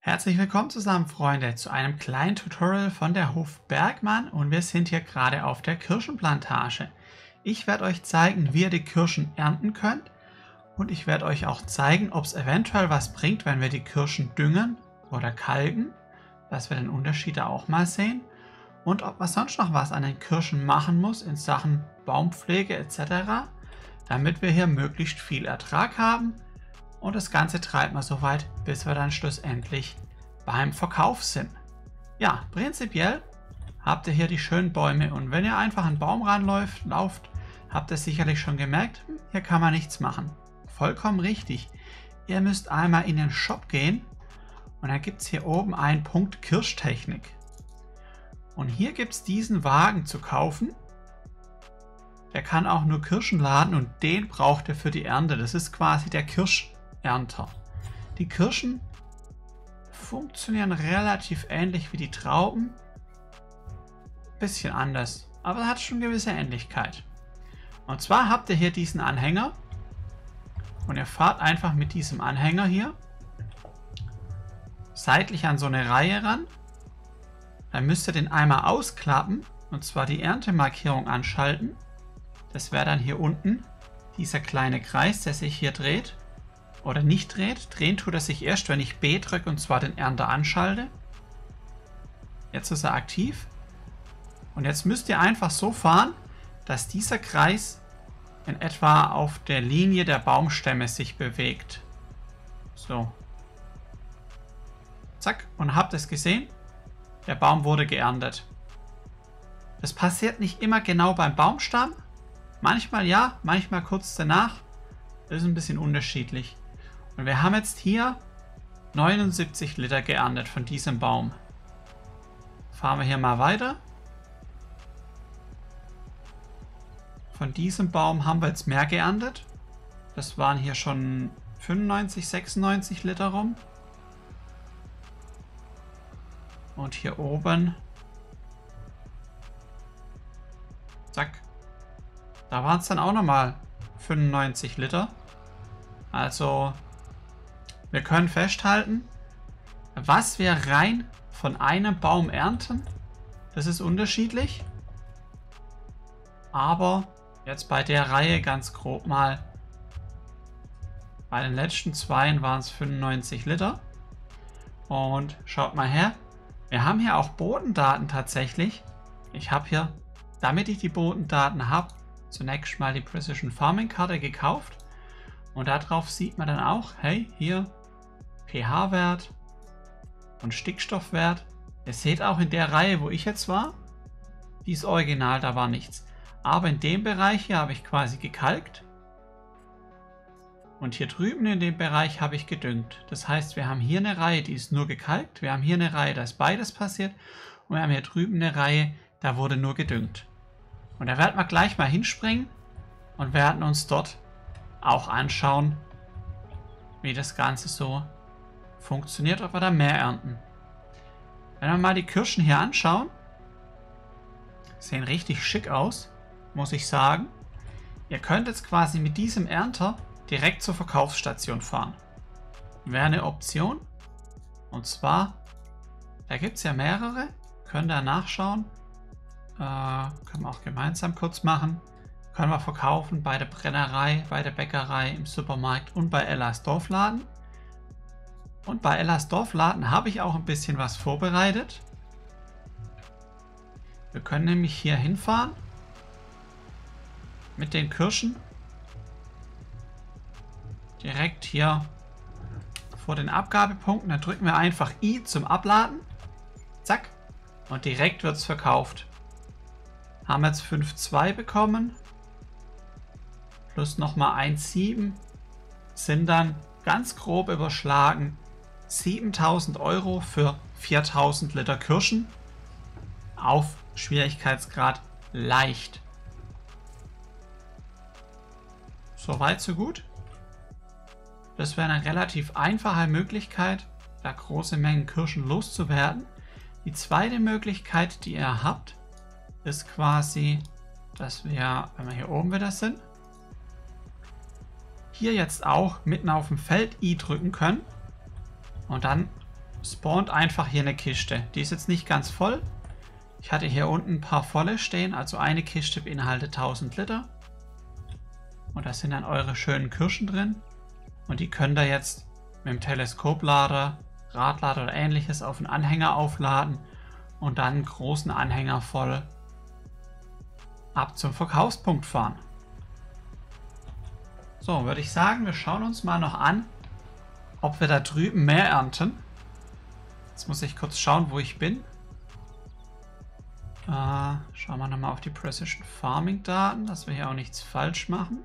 Herzlich willkommen zusammen, Freunde, zu einem kleinen Tutorial von der Hof Bergmann und wir sind hier gerade auf der Kirschenplantage. Ich werde euch zeigen, wie ihr die Kirschen ernten könnt und ich werde euch auch zeigen, ob es eventuell was bringt, wenn wir die Kirschen düngen oder kalken, dass wir den Unterschied da auch mal sehen und ob man sonst noch was an den Kirschen machen muss in Sachen Baumpflege etc., damit wir hier möglichst viel Ertrag haben. Und das Ganze treibt man so weit, bis wir dann schlussendlich beim Verkauf sind. Ja, prinzipiell habt ihr hier die schönen Bäume und wenn ihr einfach einen Baum ranlauft, habt ihr sicherlich schon gemerkt, hier kann man nichts machen. Vollkommen richtig. Ihr müsst einmal in den Shop gehen und dann gibt es hier oben einen Punkt Kirschtechnik. Und hier gibt es diesen Wagen zu kaufen. Der kann auch nur Kirschen laden und den braucht ihr für die Ernte. Das ist quasi der Kirschernter. Die Kirschen funktionieren relativ ähnlich wie die Trauben. Bisschen anders, aber hat schon gewisse Ähnlichkeit. Und zwar habt ihr hier diesen Anhänger und ihr fahrt einfach mit diesem Anhänger hier seitlich an so eine Reihe ran. Dann müsst ihr den einmal ausklappen und zwar die Erntemarkierung anschalten. Das wäre dann hier unten dieser kleine Kreis, der sich hier dreht oder nicht dreht. Drehen tut er sich erst, wenn ich B drücke und zwar den Ernter anschalte. Jetzt ist er aktiv. Und jetzt müsst ihr einfach so fahren, dass dieser Kreis in etwa auf der Linie der Baumstämme sich bewegt. So. Zack. Und habt es gesehen? Der Baum wurde geerntet. Das passiert nicht immer genau beim Baumstamm. Manchmal ja, manchmal kurz danach. Das ist ein bisschen unterschiedlich. Und wir haben jetzt hier 79 Liter geerntet von diesem Baum. Fahren wir hier mal weiter. Von diesem Baum haben wir jetzt mehr geerntet. Das waren hier schon 95, 96 Liter rum. Und hier oben. Zack. Da waren es dann auch nochmal 95 Liter. Also wir können festhalten, was wir rein von einem Baum ernten, das ist unterschiedlich. Aber jetzt bei der Reihe ganz grob mal, bei den letzten zwei waren es 95 Liter. Und schaut mal her, wir haben hier auch Bodendaten tatsächlich. Ich habe hier, damit ich die Bodendaten habe, zunächst mal die Precision Farming Karte gekauft und darauf sieht man dann auch, hey, hier pH-Wert und Stickstoffwert. Ihr seht auch in der Reihe, wo ich jetzt war, die ist original, da war nichts. Aber in dem Bereich hier habe ich quasi gekalkt und hier drüben in dem Bereich habe ich gedüngt. Das heißt, wir haben hier eine Reihe, die ist nur gekalkt, wir haben hier eine Reihe, da ist beides passiert und wir haben hier drüben eine Reihe, da wurde nur gedüngt. Und da werden wir gleich mal hinspringen und werden uns dort auch anschauen, wie das Ganze so funktioniert, ob wir da mehr ernten. Wenn wir mal die Kirschen hier anschauen, sehen richtig schick aus, muss ich sagen. Ihr könnt jetzt quasi mit diesem Ernter direkt zur Verkaufsstation fahren. Wäre eine Option. Und zwar, da gibt es ja mehrere, könnt ihr nachschauen. Können wir auch gemeinsam kurz machen. Können wir verkaufen bei der Brennerei, bei der Bäckerei, im Supermarkt und bei Ellas Dorfladen. Und bei Ellas Dorfladen habe ich auch ein bisschen was vorbereitet. Wir können nämlich hier hinfahren mit den Kirschen. Direkt hier vor den Abgabepunkten. Da drücken wir einfach I zum Abladen. Zack. Und direkt wird es verkauft. Haben jetzt 5,2 bekommen. Plus nochmal 1,7. Sind dann ganz grob überschlagen 7.000 Euro für 4.000 Liter Kirschen. Auf Schwierigkeitsgrad leicht. Soweit, so gut. Das wäre eine relativ einfache Möglichkeit, da große Mengen Kirschen loszuwerden. Die zweite Möglichkeit, die ihr habt, ist quasi, dass wir, wenn wir hier oben wieder sind, hier jetzt auch mitten auf dem Feld I drücken können und dann spawnt einfach hier eine Kiste. Die ist jetzt nicht ganz voll. Ich hatte hier unten ein paar volle stehen, also eine Kiste beinhaltet 1000 Liter. Und da sind dann eure schönen Kirschen drin. Und die könnt ihr jetzt mit dem Teleskoplader, Radlader oder ähnliches auf einen Anhänger aufladen und dann einen großen Anhänger voll ab zum Verkaufspunkt fahren. So, würde ich sagen, wir schauen uns mal noch an, ob wir da drüben mehr ernten. Jetzt muss ich kurz schauen, wo ich bin. Schauen wir nochmal auf die Precision Farming Daten, dass wir hier auch nichts falsch machen.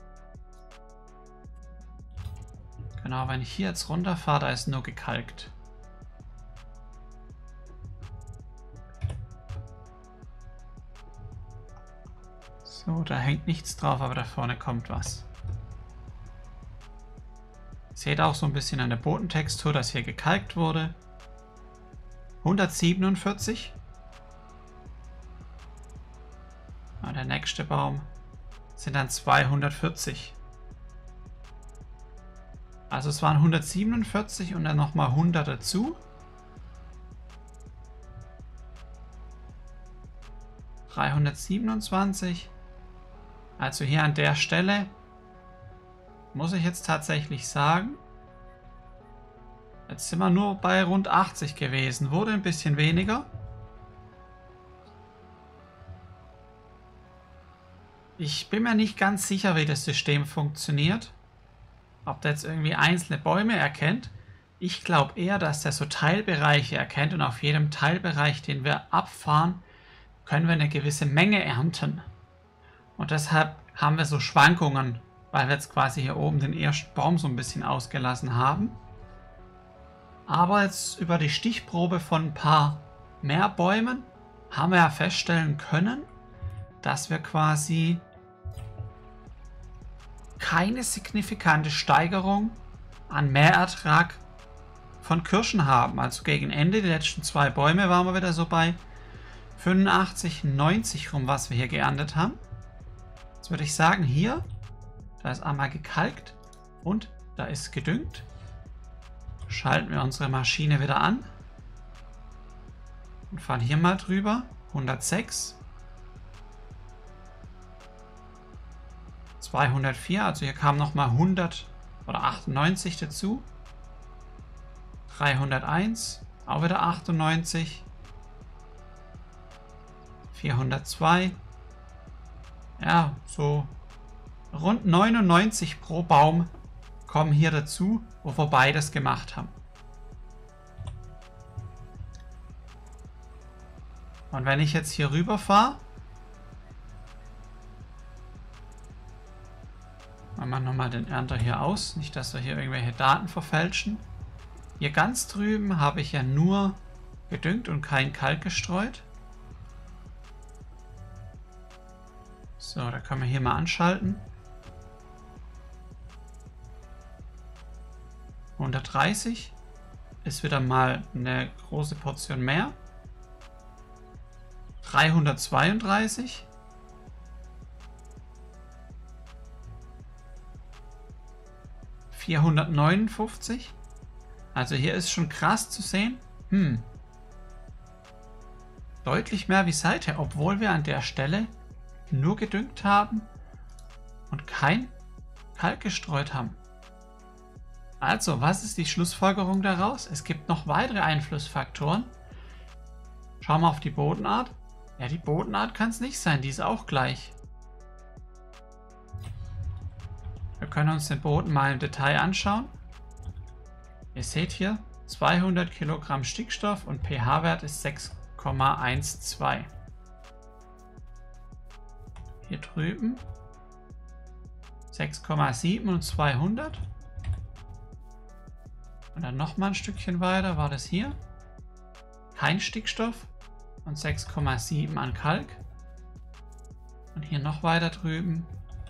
Genau, wenn ich hier jetzt runterfahre, da ist nur gekalkt. So, da hängt nichts drauf, aber da vorne kommt was. Seht auch so ein bisschen an der Bodentextur, dass hier gekalkt wurde. 147. Und der nächste Baum sind dann 240. Also es waren 147 und dann nochmal 100 dazu. 327. Also hier an der Stelle muss ich jetzt tatsächlich sagen, jetzt sind wir nur bei rund 80 gewesen. Wurde ein bisschen weniger. Ich bin mir nicht ganz sicher, wie das System funktioniert. Ob der jetzt irgendwie einzelne Bäume erkennt. Ich glaube eher, dass der so Teilbereiche erkennt und auf jedem Teilbereich, den wir abfahren, können wir eine gewisse Menge ernten. Und deshalb haben wir so Schwankungen, weil wir jetzt quasi hier oben den ersten Baum so ein bisschen ausgelassen haben. Aber jetzt über die Stichprobe von ein paar mehr Bäumen haben wir ja feststellen können, dass wir quasi keine signifikante Steigerung an Mehrertrag von Kirschen haben. Also gegen Ende, die letzten 2 Bäume, waren wir wieder so bei 85, 90 rum, was wir hier geerntet haben. Jetzt würde ich sagen, hier, da ist einmal gekalkt und da ist gedüngt. Schalten wir unsere Maschine wieder an und fahren hier mal drüber. 106. 204, also hier kamen nochmal 100 oder 98 dazu. 301, auch wieder 98. 402. Ja, so rund 99 pro Baum kommen hier dazu, wo wir beides gemacht haben. Und wenn ich jetzt hier rüber fahre, machen wir nochmal den Ernter hier aus, nicht dass wir hier irgendwelche Daten verfälschen. Hier ganz drüben habe ich ja nur gedüngt und kein Kalk gestreut. So, da können wir hier mal anschalten. 130 ist wieder mal eine große Portion mehr. 332. 459. Also hier ist schon krass zu sehen. Deutlich mehr wie seither, obwohl wir an der Stelle nur gedüngt haben und kein Kalk gestreut haben. Also, was ist die Schlussfolgerung daraus? Es gibt noch weitere Einflussfaktoren. Schauen wir auf die Bodenart. Ja, die Bodenart kann es nicht sein, die ist auch gleich. Wir können uns den Boden mal im Detail anschauen. Ihr seht hier 200 Kilogramm Stickstoff und pH-Wert ist 6,12. Hier drüben 6,7 und 200. Und dann nochmal ein Stückchen weiter war das hier. Kein Stickstoff und 6,7 an Kalk. Und hier noch weiter drüben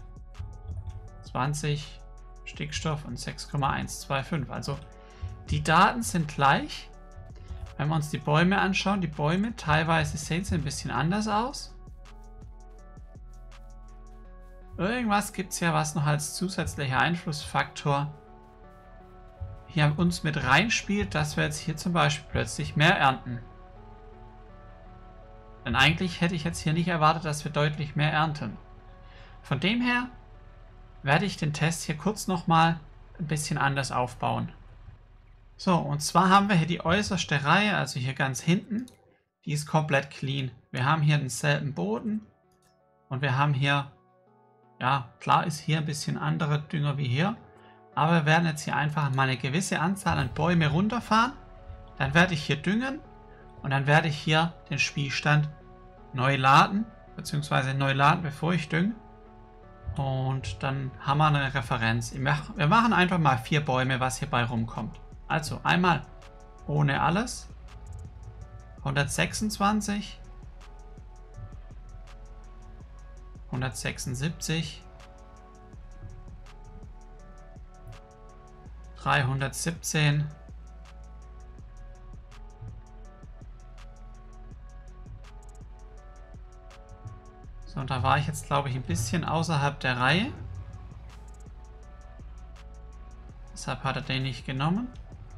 20 Stickstoff und 6,125. Also die Daten sind gleich. Wenn wir uns die Bäume anschauen, die Bäume teilweise sehen sie ein bisschen anders aus. Irgendwas gibt es ja, was noch als zusätzlicher Einflussfaktor hier uns mit reinspielt, dass wir jetzt hier zum Beispiel plötzlich mehr ernten. Denn eigentlich hätte ich jetzt hier nicht erwartet, dass wir deutlich mehr ernten. Von dem her werde ich den Test hier kurz nochmal ein bisschen anders aufbauen. So, und zwar haben wir hier die äußerste Reihe, also hier ganz hinten, die ist komplett clean. Wir haben hier denselben Boden und wir haben hier, ja, klar ist hier ein bisschen anderer Dünger wie hier, aber wir werden jetzt hier einfach mal eine gewisse Anzahl an Bäume runterfahren. Dann werde ich hier düngen und dann werde ich hier den Spielstand neu laden, beziehungsweise neu laden, bevor ich dünge. Und dann haben wir eine Referenz. Wir machen einfach mal 4 Bäume, was hierbei rumkommt. Also einmal ohne alles. 126. 176. 317. So, und da war ich jetzt, glaube ich, ein bisschen außerhalb der Reihe. Deshalb hat er den nicht genommen.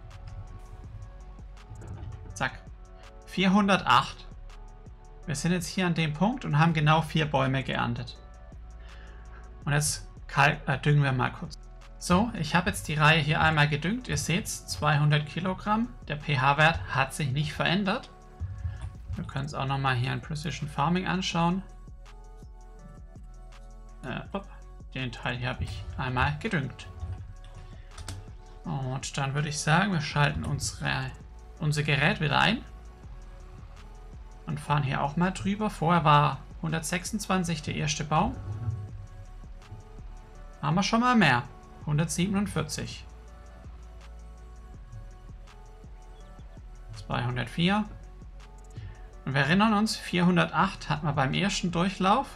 Zack. 408. Wir sind jetzt hier an dem Punkt und haben genau 4 Bäume geerntet. Und jetzt düngen wir mal kurz. So, ich habe jetzt die Reihe hier einmal gedüngt. Ihr seht es, 200 Kilogramm. Der pH-Wert hat sich nicht verändert. Wir können es auch nochmal hier in Precision Farming anschauen. Den Teil hier habe ich einmal gedüngt. Und dann würde ich sagen, wir schalten unser Gerät wieder ein. Und fahren hier auch mal drüber. Vorher war 126 der erste Baum. Haben wir schon mal mehr. 147. 204. Und wir erinnern uns, 408 hatten wir beim ersten Durchlauf.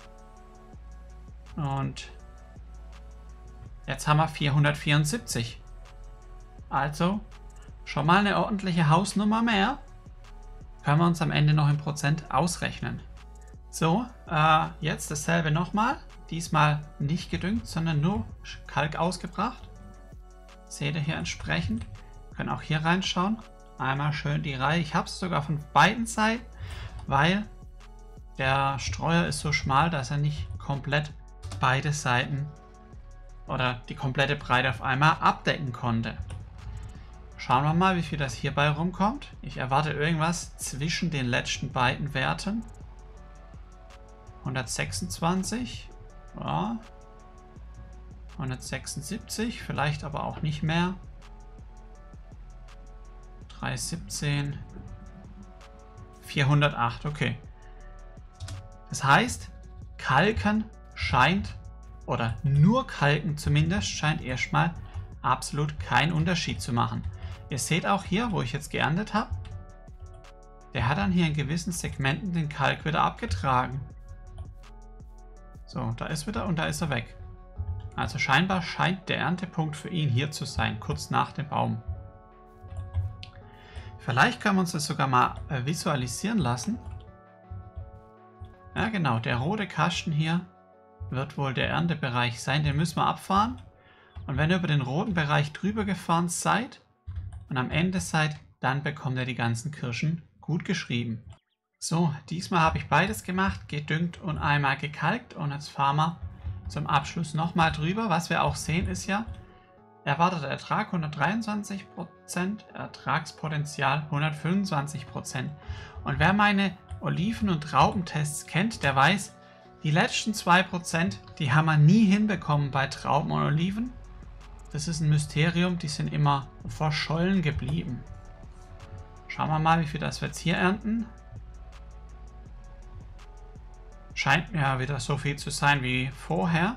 Und jetzt haben wir 474. Also schon mal eine ordentliche Hausnummer mehr. Können wir uns am Ende noch in Prozent ausrechnen. So, jetzt dasselbe nochmal. Diesmal nicht gedüngt, sondern nur Kalk ausgebracht. Seht ihr hier entsprechend. Wir können auch hier reinschauen. Einmal schön die Reihe. Ich habe es sogar von beiden Seiten, weil der Streuer ist so schmal, dass er nicht komplett beide Seiten oder die komplette Breite auf einmal abdecken konnte. Schauen wir mal, wie viel das hierbei rumkommt. Ich erwarte irgendwas zwischen den letzten beiden Werten. 126. Ja. 176, vielleicht aber auch nicht mehr. 317. 408, okay. Das heißt, Kalken scheint, oder nur Kalken zumindest, scheint erstmal absolut keinen Unterschied zu machen. Ihr seht auch hier, wo ich jetzt geerntet habe, der hat dann hier in gewissen Segmenten den Kalk wieder abgetragen. So, da ist wieder und da ist er weg. Also scheinbar scheint der Erntepunkt für ihn hier zu sein, kurz nach dem Baum. Vielleicht können wir uns das sogar mal visualisieren lassen. Ja genau, der rote Kasten hier wird wohl der Erntebereich sein, den müssen wir abfahren. Und wenn ihr über den roten Bereich drüber gefahren seid und am Ende seid, dann bekommt ihr die ganzen Kirschen gut geschrieben. So, diesmal habe ich beides gemacht, gedüngt und einmal gekalkt. Und jetzt fahren wir zum Abschluss nochmal drüber. Was wir auch sehen ist ja, erwarteter Ertrag 123%, Ertragspotenzial 125%. Und wer meine Oliven- und Traubentests kennt, der weiß, die letzten 2%, die haben wir nie hinbekommen bei Trauben und Oliven. Das ist ein Mysterium, die sind immer verschollen geblieben. Schauen wir mal, wie viel das wir jetzt hier ernten. Scheint mir wieder so viel zu sein wie vorher.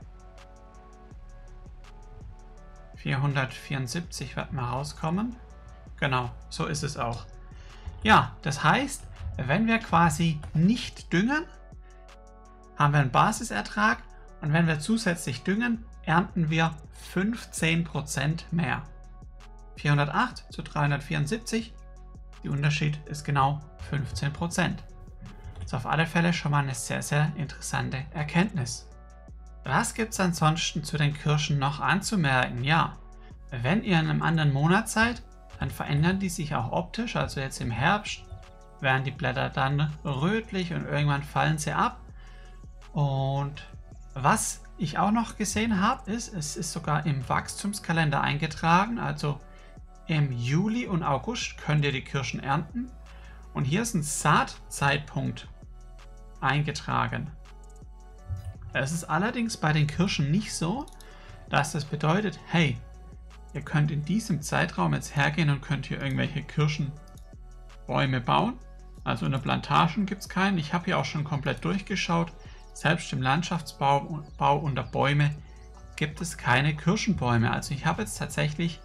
474 wird mal rauskommen. Genau, so ist es auch. Ja, das heißt, wenn wir quasi nicht düngen, haben wir einen Basisertrag und wenn wir zusätzlich düngen, ernten wir 15% mehr. 408 zu 374, der Unterschied ist genau 15%. Das ist auf alle Fälle schon mal eine sehr, sehr interessante Erkenntnis. Was gibt es ansonsten zu den Kirschen noch anzumerken? Ja, Wenn ihr in einem anderen Monat seid, dann verändern die sich auch optisch. Also jetzt im Herbst werden die Blätter dann rötlich und irgendwann fallen sie ab. Und was ich auch noch gesehen habe, ist, es ist sogar im Wachstumskalender eingetragen. Also im Juli und August könnt ihr die Kirschen ernten. Und hier ist ein Saatzeitpunkt eingetragen. Es ist allerdings bei den Kirschen nicht so, dass das bedeutet, hey, ihr könnt in diesem Zeitraum jetzt hergehen und könnt hier irgendwelche Kirschenbäume bauen. Also in der Plantagen gibt es keinen. Ich habe hier auch schon komplett durchgeschaut. Selbst im Landschaftsbau unter Bäume gibt es keine Kirschenbäume. Also ich habe jetzt tatsächlich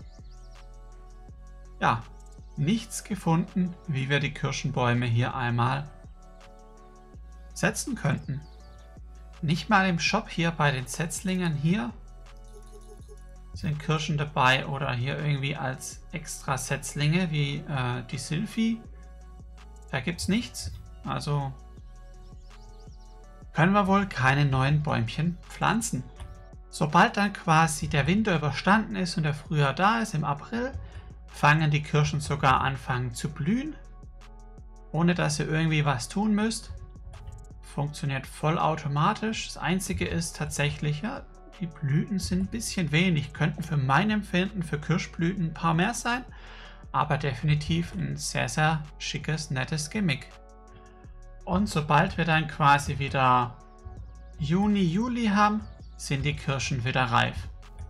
nichts gefunden, wie wir die Kirschenbäume hier einmal setzen könnten. Nicht mal im Shop hier bei den Setzlingen hier sind Kirschen dabei oder hier irgendwie als extra Setzlinge wie die Sylphie. Da gibt es nichts. Also können wir wohl keine neuen Bäumchen pflanzen. Sobald dann quasi der Winter überstanden ist und der Frühjahr da ist, im April, fangen die Kirschen sogar anfangen zu blühen, ohne dass ihr irgendwie was tun müsst. Funktioniert vollautomatisch. Das einzige ist tatsächlich, die Blüten sind ein bisschen wenig, könnten für mein Empfinden für Kirschblüten ein paar mehr sein, aber definitiv ein sehr, sehr schickes, nettes Gimmick. Und sobald wir dann quasi wieder Juni, Juli haben, sind die Kirschen wieder reif.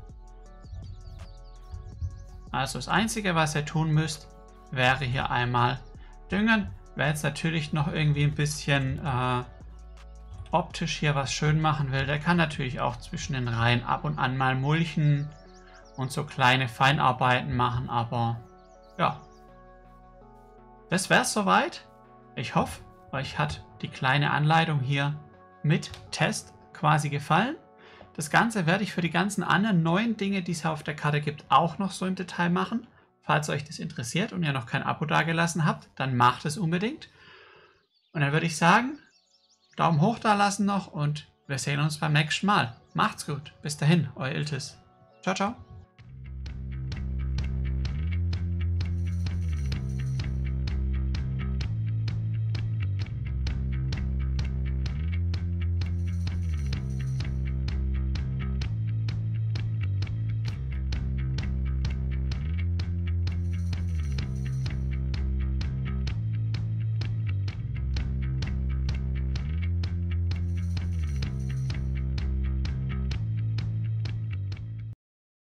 Also das Einzige, was ihr tun müsst, wäre hier einmal düngen. Wer jetzt natürlich noch irgendwie ein bisschen optisch hier was schön machen will, der kann natürlich auch zwischen den Reihen ab und an mal mulchen und so kleine Feinarbeiten machen, aber ja. Das wäre es soweit. Ich hoffe, euch hat die kleine Anleitung hier mit Test quasi gefallen. Das Ganze werde ich für die ganzen anderen neuen Dinge, die es auf der Karte gibt, auch noch so im Detail machen. Falls euch das interessiert und ihr noch kein Abo dagelassen habt, dann macht es unbedingt. Und dann würde ich sagen, Daumen hoch da lassen noch und wir sehen uns beim nächsten Mal. Macht's gut. Bis dahin, euer Iltis. Ciao, ciao.